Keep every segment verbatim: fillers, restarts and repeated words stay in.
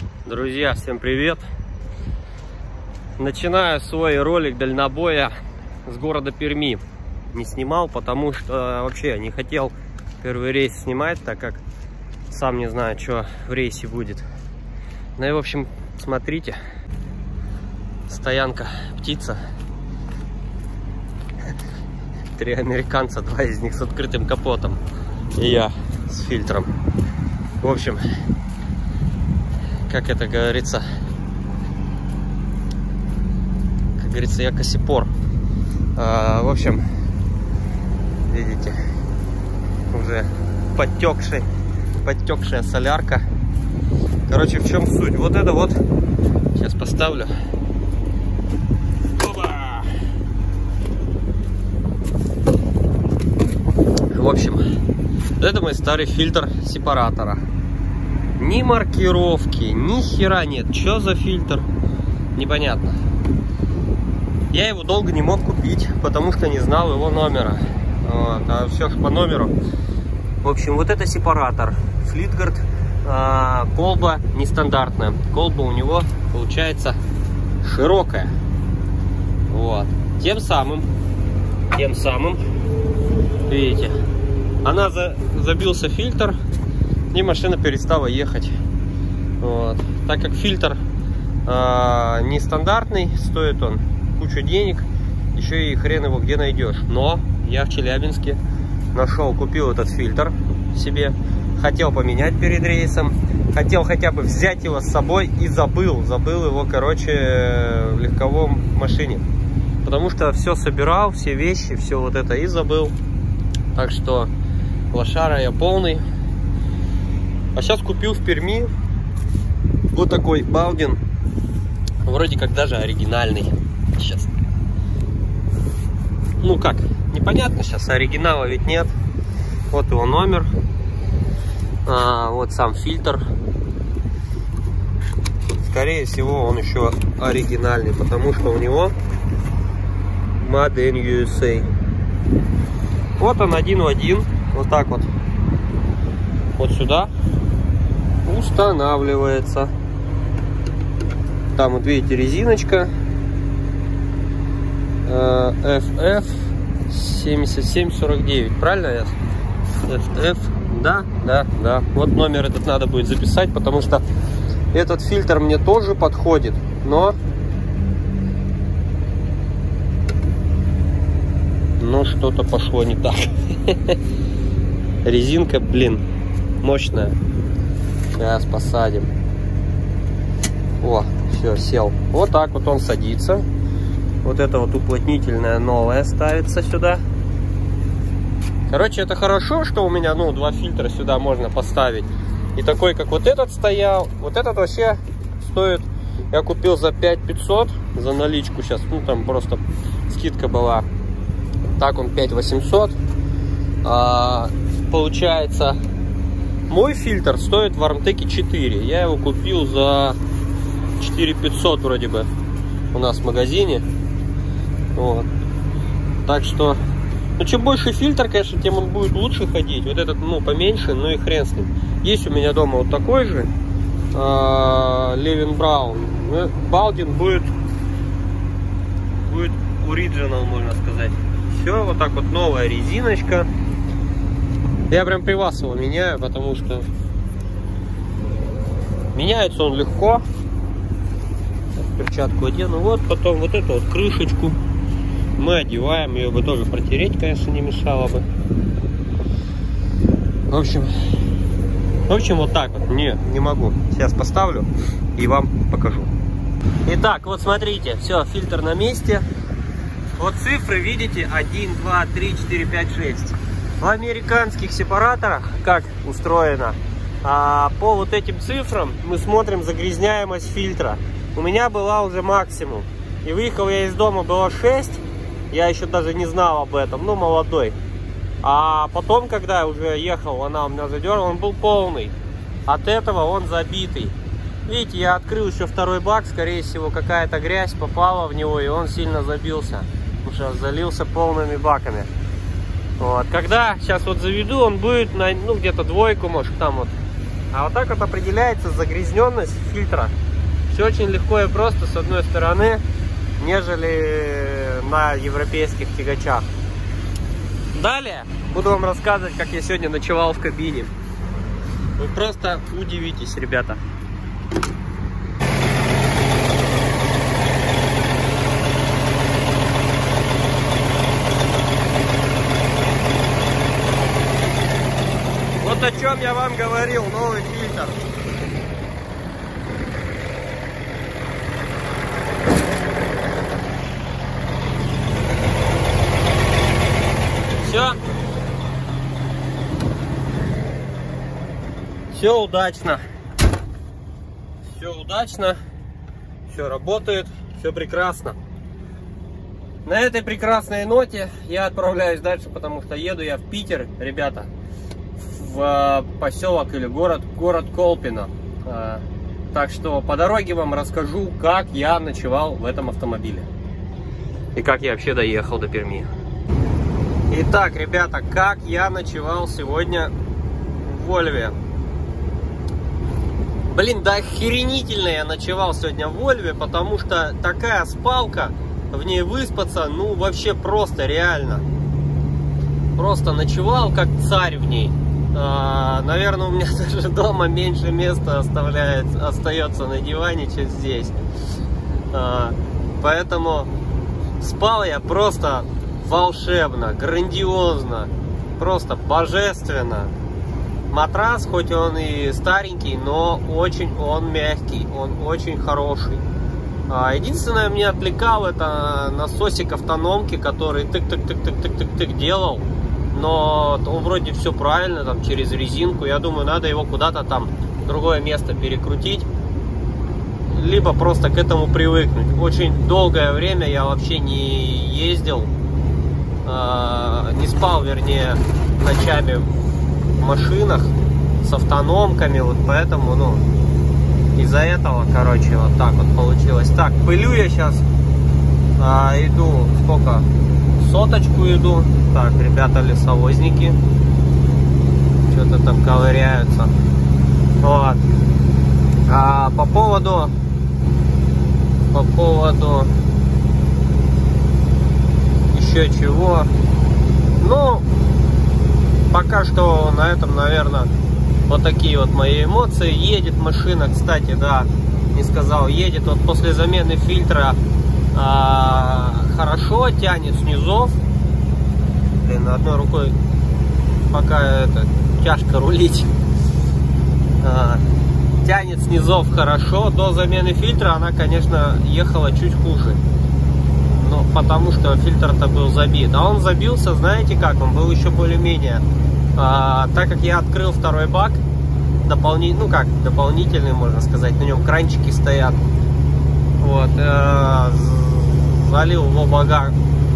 Друзья, всем привет! Начинаю свой ролик дальнобоя с города Перми. Не снимал, потому что вообще не хотел первый рейс снимать, так как сам не знаю, что в рейсе будет. Ну и в общем, смотрите. Стоянка птица. Три американца, два из них с открытым капотом. И я с фильтром. В общем, как это говорится, как говорится, я косипор. А, в общем, видите, уже подтекшая, подтекшая солярка. Короче, в чем суть? Вот это вот, сейчас поставлю. Опа! В общем, это мой старый фильтр сепаратора. Ни маркировки, ни хера нет. Что за фильтр? Непонятно. Я его долго не мог купить, потому что не знал его номера. Вот, а все по номеру. В общем, вот это сепаратор. Флитгард. А, колба нестандартная. Колба у него получается широкая. Вот. Тем самым, тем самым, видите, она за, забился фильтр. И машина перестала ехать. Вот. Так как фильтр э, нестандартный, стоит он кучу денег, еще и хрен его где найдешь. Но я в Челябинске нашел, купил этот фильтр себе, хотел поменять перед рейсом, хотел хотя бы взять его с собой и забыл, забыл его, короче, в легковом машине, потому что все собирал, все вещи, все вот это и забыл. Так что лошара я полный. А сейчас купил в Перми вот такой Балдин, вроде как даже оригинальный. Сейчас, ну как, непонятно сейчас, оригинала ведь нет. Вот его номер, а, вот сам фильтр. Скорее всего, он еще оригинальный, потому что у него Made in ю эс эй. Вот он один в один, вот так вот, вот сюда устанавливается. Там вот видите резиночка эф эф семьдесят семь сорок девять, правильно я? эф эф, да, да, да. Вот номер этот надо будет записать, потому что этот фильтр мне тоже подходит, но но что-то пошло не так. Резинка, блин, мощная. Сейчас посадим. О, все, сел. Вот так вот он садится. Вот это вот уплотнительное новое ставится сюда. Короче, это хорошо, что у меня, ну, два фильтра сюда можно поставить. И такой, как вот этот стоял. Вот этот вообще стоит, я купил за пять пятьсот за наличку сейчас. Ну, там просто скидка была. Так он пять восемьсот. А, получается, мой фильтр стоит в Армтеке четыре. Я его купил за четыре пятьсот вроде бы у нас в магазине. Вот. Так что, ну, чем больше фильтр, конечно, тем он будет лучше ходить. Вот этот, ну, поменьше, ну и хрен с ним. Есть у меня дома вот такой же Левин Браун. Балдин будет будет оригинал, можно сказать. Все, вот так вот новая резиночка. Я прям при вас его меняю, потому что меняется он легко. Перчатку одену. Вот потом вот эту вот крышечку мы одеваем. Ее бы тоже протереть, конечно, не мешало бы. В общем, в общем, вот так вот. Не, не могу. Сейчас поставлю и вам покажу. Итак, вот смотрите, все, фильтр на месте. Вот цифры, видите, один, два, три, четыре, пять, шесть. В американских сепараторах как устроено, а, по вот этим цифрам мы смотрим загрязняемость фильтра. У меня была уже максимум. И выехал я из дома, было шесть. Я еще даже не знал об этом, ну, молодой. А потом, когда я уже ехал, она у меня задернула, он был полный. От этого он забитый. Видите, я открыл еще второй бак, скорее всего, какая-то грязь попала в него, и он сильно забился. Потому что залился полными баками. Вот. Когда сейчас вот заведу, он будет на, ну, где-то двойку, может, там вот А вот так вот определяется загрязненность фильтра. Все очень легко и просто с одной стороны, нежели на европейских тягачах. Далее буду вам рассказывать, как я сегодня ночевал в кабине. Вы просто удивитесь, ребята. Вот о чем я вам говорил, новый фильтр. Все. Все удачно. Все удачно. Все работает. Все прекрасно. На этой прекрасной ноте я отправляюсь дальше, потому что еду я в Питер, ребята. В поселок или город, город Колпино. Так что по дороге вам расскажу, как я ночевал в этом автомобиле. И как я вообще доехал до Перми. Итак, ребята, как я ночевал сегодня в Вольве. Блин, да охренительно я ночевал сегодня в Вольве, потому что такая спалка, в ней выспаться, ну вообще просто реально. Просто ночевал как царь в ней. А, наверное, у меня даже дома меньше места оставляет, остается на диване, чем здесь. А, поэтому спал я просто волшебно, грандиозно, просто божественно. Матрас, хоть он и старенький, но очень он мягкий, он очень хороший. А, единственное, меня отвлекал это насосик автономки, который тык-тык-тык-тык-тык-тык делал. Но он вроде все правильно, там через резинку. Я думаю, надо его куда-то там в другое место перекрутить, либо просто к этому привыкнуть. Очень долгое время я вообще не ездил, э, не спал, вернее, ночами в машинах с автономками, вот поэтому, ну, из-за этого, короче, вот так вот получилось. Так, пылю я сейчас, э, иду, сколько? Соточку иду. Так, ребята лесовозники что-то там ковыряются. Вот. А по поводу по поводу еще чего, ну, пока что на этом, наверное, вот такие вот мои эмоции. Едет машина, кстати, да, не сказал, едет вот после замены фильтра а, хорошо, тянет с низов. Блин, одной рукой пока это тяжко рулить. А, тянет с низов хорошо. До замены фильтра она, конечно, ехала чуть хуже. Ну, потому что фильтр-то был забит. А он забился, знаете как? Он был еще более-менее. А, так как я открыл второй бак, дополнительный, ну как, дополнительный, можно сказать, на нем кранчики стоят. Вот. Э, залил в оба бака.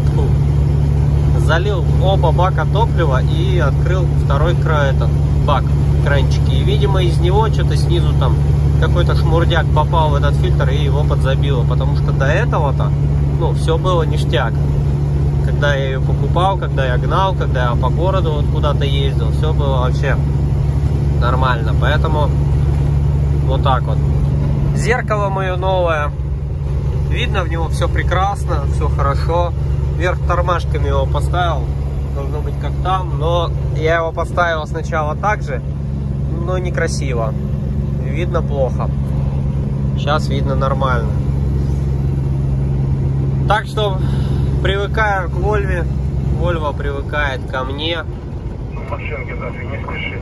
Залил оба бака топлива и открыл второй край, этот бак, кранчики. И, видимо, из него что-то снизу там какой-то шмурдяк попал в этот фильтр и его подзабило. Потому что до этого-то, ну, все было ништяк. Когда я ее покупал, когда я гнал, когда я по городу вот куда-то ездил, все было вообще нормально. Поэтому вот так вот. Зеркало мое новое. Видно в него все прекрасно, все хорошо. Вверх тормашками его поставил, должно быть как там, но я его поставил сначала так же, но некрасиво, видно плохо. Сейчас видно нормально. Так что привыкаю к Вольве, Вольво привыкает ко мне. Машинки даже не спешит.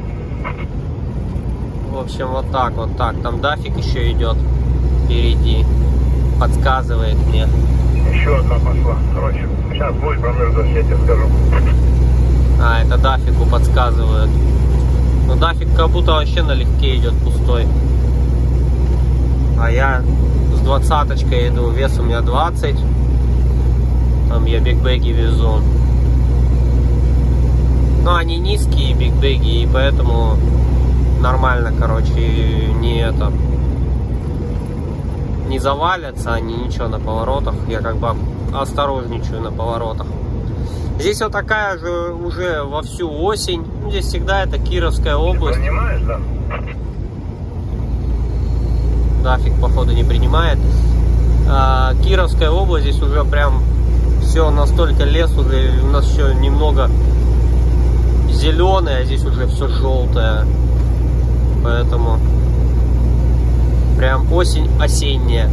В общем, вот так, вот так. Там дафик еще идет впереди, подсказывает мне. Еще одна пошла. Короче, сейчас бой промерзнешь, я тебе скажу. А, это дафику подсказывают. Но дафик как будто вообще налегке идет, пустой. А я с двадцаточкой иду, вес у меня двадцать. Там я бигбеги везу. Но они низкие бигбеги, и поэтому нормально, короче, не это... не завалятся они ничего на поворотах. Я как бы осторожничаю на поворотах. Здесь вот такая же уже во всю осень. Здесь всегда это Кировская область. Ты понимаешь, да? нафиг, походу, не принимает. А, Кировская область, здесь уже прям все настолько лес, уже у нас еще немного зеленое, а здесь уже все желтое. Поэтому прям осень осенняя.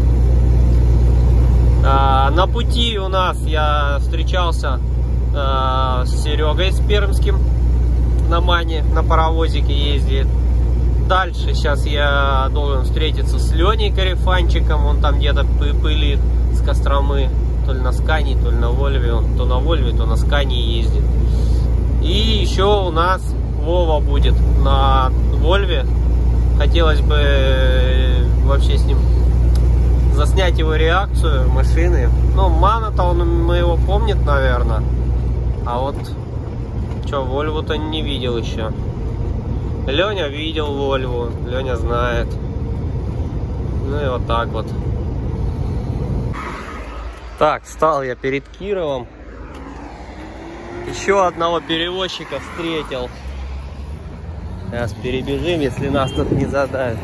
А, на пути у нас я встречался а, с Серегой, с Пермским, на Мане, на паровозике ездит. Дальше сейчас я должен встретиться с Леней Карифанчиком, он там где-то пылит с Костромы, то ли на Скане, то ли на Вольве, он то на Вольве, то на Скане ездит. И еще у нас Вова будет на Вольве, хотелось бы вообще с ним заснять его реакцию машины. Ну, Мана-то он, мы его помнит, наверное, а вот что, Вольву-то не видел еще. Леня видел Вольву, Леня знает. Ну и вот так вот. Так, встал я перед Кировом. Еще одного перевозчика встретил. Сейчас перебежим, если нас тут не задают.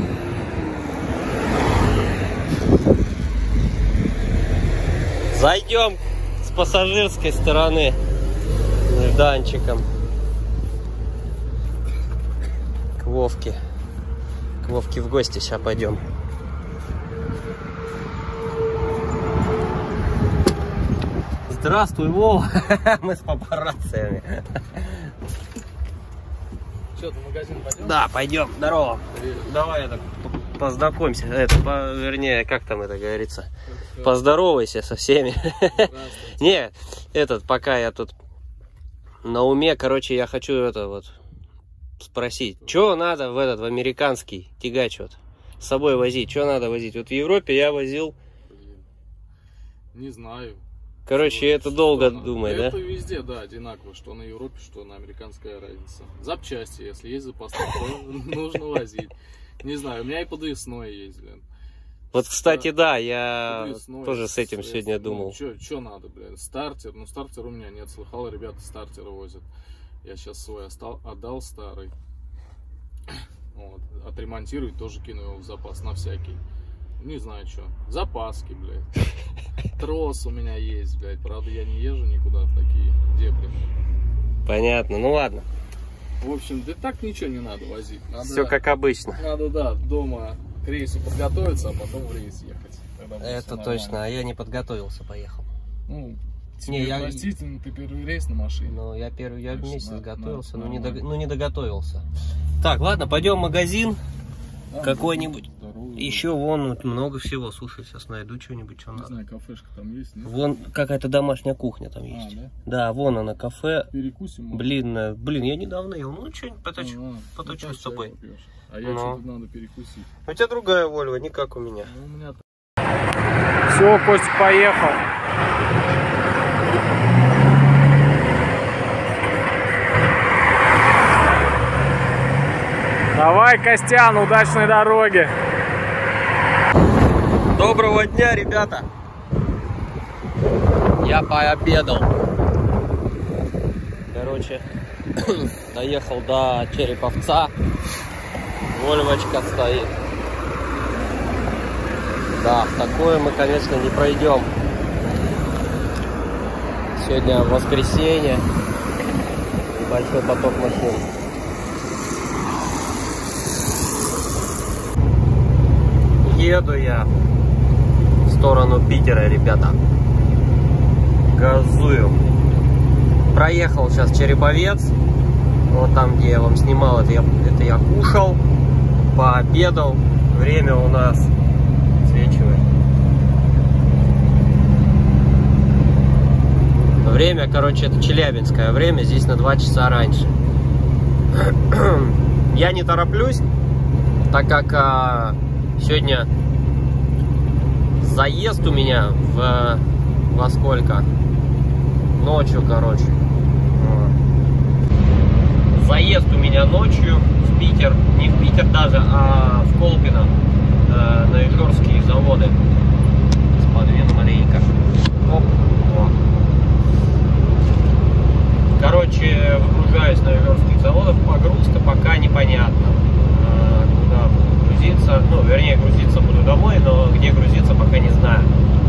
Зайдем с пассажирской стороны нежданчиком. К Вовке. К Вовке в гости сейчас пойдем. Здравствуй, Вова. Мы с папарацциями. Что, в магазин пойдем? Да, пойдем. Здорово. Привет. Давай это, познакомься. Это, по, вернее, как там это говорится? Поздоровайся со всеми. Не, этот, пока я тут на уме, короче, я хочу это вот спросить. Что надо в этот, в американский тягач вот с собой возить? Что надо возить? Вот в Европе я возил... Не знаю. Короче, что, это долго думай, да? Это везде, да, одинаково, что на Европе, что на американская разница. Запчасти, если есть запасные, то нужно возить. Не знаю, у меня и подвесной есть, блин. Вот, кстати, да, я тоже с этим сегодня думал. Что надо, блин? Стартер, ну стартер у меня нет, слыхал, ребята стартеры возят. Я сейчас свой остал, отдал старый. Вот. Отремонтировать, тоже кину его в запас на всякий. Не знаю что. Запаски, блядь. Трос у меня есть, блядь. Правда, я не езжу никуда в такие дебри. Понятно, ну ладно. В общем, да так ничего не надо возить. Надо, все как обычно. Надо, да, дома к рейсу подготовиться, а потом в рейс ехать. Это точно, а я не подготовился, поехал. Ну, не, я... простительно, ты первый рейс на машине. Ну, я первый, я Конечно, месяц на, готовился, на, но не, дог... ну, не доготовился. Так, ладно, пойдем в магазин. Да, какой-нибудь. Еще вон много всего. Слушай, сейчас найду что-нибудь, что не надо. Знаю, кафешка там есть. Нет? Вон какая-то домашняя кухня там есть. А, да? Да, вон она, кафе. Перекусим. Блин, блин, я недавно ел. Ну, что-нибудь поточу, а, а, поточу ну, с тобой. А я что-то надо перекусить. У тебя другая Вольва, не как у меня. Ну, у меня... Все, Костя поехал. Давай, Костян, удачной дороги. Доброго дня, ребята. Я пообедал. Короче, доехал до Череповца. Вольвочка стоит. Да, такое мы, конечно, не пройдем. Сегодня воскресенье. Большой поток машин. Еду я в сторону Питера, ребята. Газую. Проехал сейчас Череповец. Вот там, где я вам снимал, это я, это я кушал, пообедал. Время у нас свечивает. Время, короче, это челябинское время. Здесь на два часа раньше. Я не тороплюсь, так как а, сегодня заезд у меня в во сколько? Ночью, короче. Заезд у меня ночью в Питер, не в Питер даже, а в Колпино, э, на Ижорские заводы. Подвину маленько. Оп. О. Короче, выгружаюсь на Ижорских заводах. Погрузка пока непонятно. Э, куда грузиться, ну, вернее, грузиться грузиться буду домой, но где грузиться пока не знаю.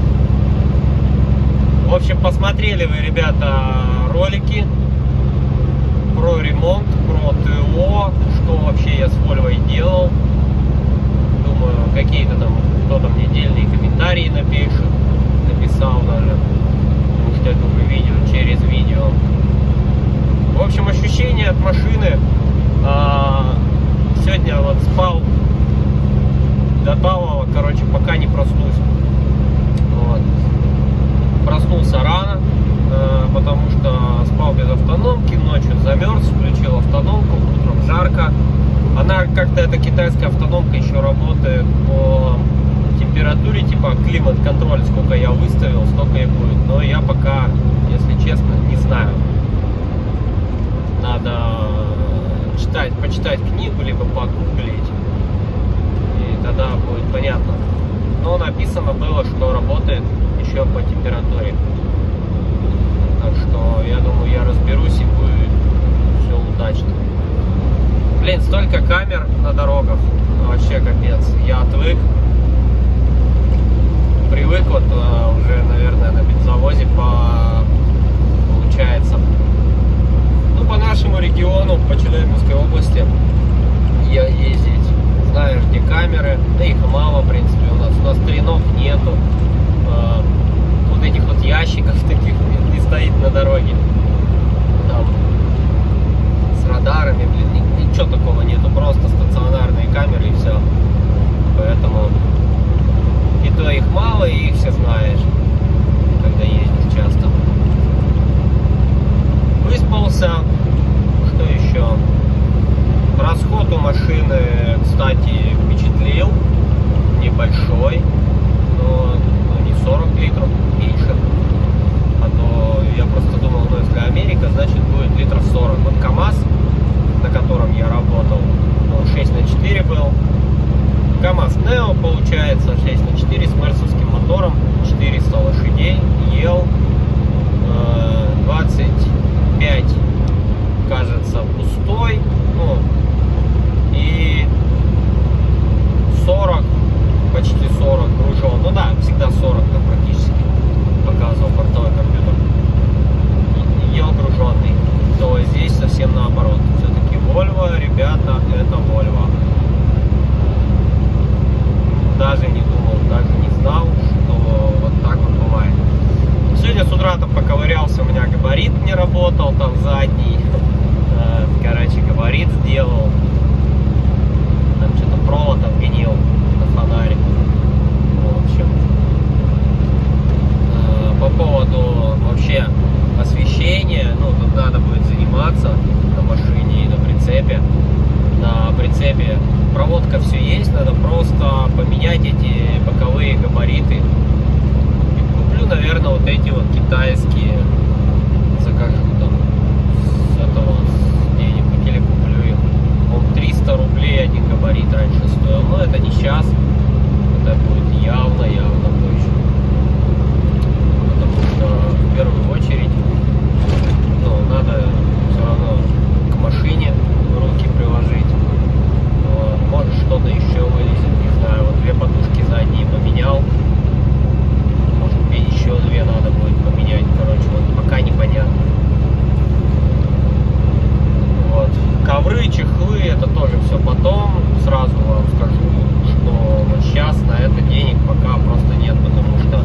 В общем, посмотрели вы, ребята, ролики про ремонт, про ТО, что вообще я с Вольвой делал. Думаю, какие-то там, кто-то мне дельные комментарии напишет, написал даже, потому что это уже видео, через видео. В общем, ощущения от машины. А, сегодня вот спал до талого, короче, пока не проснусь. Вот. Проснулся рано, э, потому что спал без автономки, ночью замерз, включил автономку, утром жарко. Она как-то, эта китайская автономка, еще работает по температуре, типа климат-контроль, сколько я выставил, столько и будет. Но я пока, если честно, не знаю. Надо читать, почитать книгу, либо погуглить, и тогда будет понятно. Но написано было, что работает еще по температуре. Так что я думаю, я разберусь и будет все удачно. Блин, столько камер на дорогах. Вообще капец. Я отвык. Привык вот уже, наверное, на бензовозе по... получается. Ну, по нашему региону, по Челябинской области я ездить. Знаешь, где камеры. Да их мало, в принципе, у нас. У нас тренов нету. Вот этих вот ящиков таких не, не стоит на дороге. Там с радарами, блин, ничего такого нету. Просто стационарные камеры и все. Поэтому и то их мало, и их все знаешь, когда ездишь часто. Выспался. Что еще? Расход у машины, кстати, впечатлил. Небольшой. Но ну, не сорок литров, меньше. А то я просто думал, ну если Америка, значит будет литров сорок. Вот КамАЗ, на котором я работал, он шесть на четыре был. КамАЗ Нео, получается, шесть на четыре с мерсовским мотором, четыреста лошадей, ел двадцать пять, кажется, пустой, ну, и сорок, почти сорок гружен. Ну да, всегда сорок там практически показывал бортовой компьютер. Ел груженный. То здесь совсем наоборот. Все-таки Volvo, ребята, это Volvo. Даже не думал, даже не знал, что вот так вот бывает. Сегодня с утра там поковырялся, у меня габарит не работал, там задний. Короче, габарит сделал. Там что-то провод обгонил на фонаре. В общем, по поводу вообще освещения, ну, тут надо будет заниматься на машине и на прицепе. На прицепе проводка все есть, надо просто поменять эти боковые габариты. И куплю, наверное, вот эти вот китайские. Закажу там с этого, с где-нибудь, или куплю их. Он триста рублей один габарит раньше стоил, но это не сейчас. Это будет явно, явно больше. Потому что в первую очередь, ну, надо все равно к машине руки приложить. Но, может, что-то еще вылезет, не знаю. Вот две подушки задние поменял. Может быть, еще две надо будет поменять. Короче, вот пока непонятно. Вот. Ковры, чехлы, это тоже все потом. Сразу вам скажу, что вот сейчас на это денег пока просто нет, потому что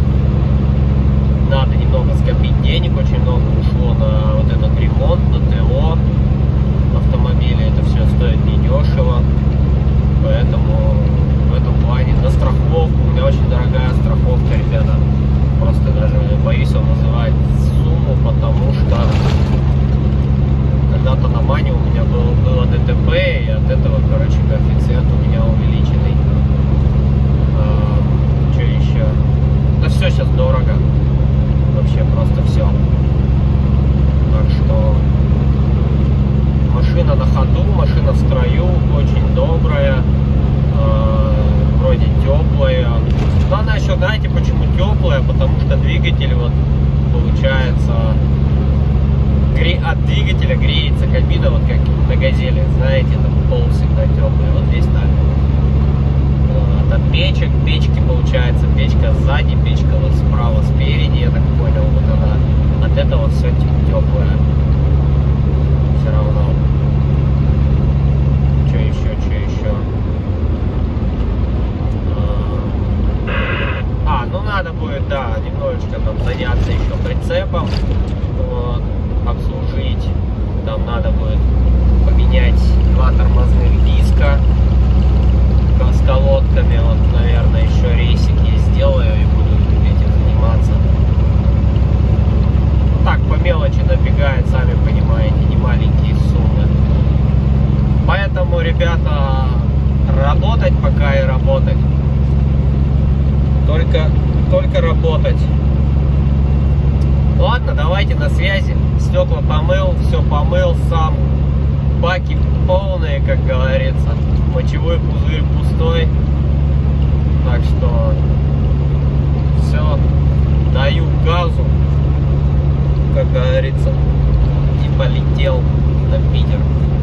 надо немного скопить денег, очень много ушло на вот этот ремонт, на ТО автомобиля, это все стоит недешево, поэтому в этом плане на страховку, у меня очень дорогая страховка, ребята, просто даже боюсь вам называть сумму, потому что когда-то на Мане у меня было, было ДТП, и от этого, короче, коэффициент у меня увеличенный. А, что еще? Да все сейчас дорого. Вообще просто все. Так что машина на ходу, машина в строю, очень добрая, э, вроде теплая. Но она еще, знаете, почему теплая? Потому что двигатель, вот, получается, гре... от двигателя греется кабина, вот как на Газели, знаете, там пол всегда теплый. Вот здесь так. От от печек. Печки, получается, печка сзади, печка вот справа, спереди, я так понял, вот она. От этого все теплое. Все равно. Что еще, что еще? А, ну надо будет, да, немножечко там заняться еще прицепом. Вот, обслужить. Там надо будет поменять два тормозных диска с колодками. Вот, наверное, еще рейсики сделаю и буду этим заниматься. Так, по мелочи набегает, сами понимаете, не маленькие суммы. Поэтому, ребята, работать пока и работать. Только, только работать. Ладно, давайте на связи. Стекла помыл, все помыл сам. Баки полные, как говорится. Мочевой пузырь пустой. Так что все, даю газу, как говорится. И полетел на Питер.